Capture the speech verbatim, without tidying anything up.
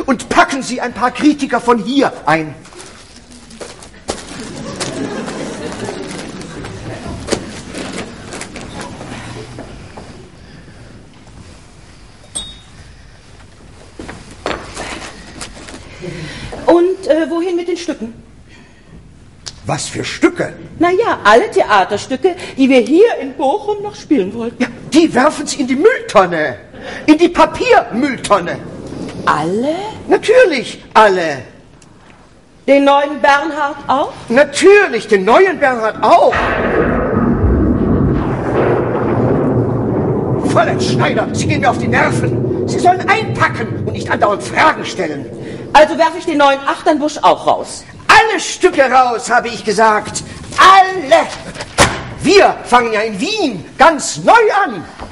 und packen Sie ein paar Kritiker von hier ein. Und äh, wohin mit den Stücken? Was für Stücke? Naja, alle Theaterstücke, die wir hier in Bochum noch spielen wollten. Ja, die werfen Sie in die Mülltonne. In die Papiermülltonne. Alle? Natürlich, alle. Den neuen Bernhard auch? Natürlich, den neuen Bernhard auch. Fräulein Schneider, Sie gehen mir auf die Nerven. Sie sollen einpacken und nicht andauernd Fragen stellen. Also werfe ich den neuen Achternbusch auch raus. Alle Stücke raus, habe ich gesagt. Alle. Wir fangen ja in Wien ganz neu an.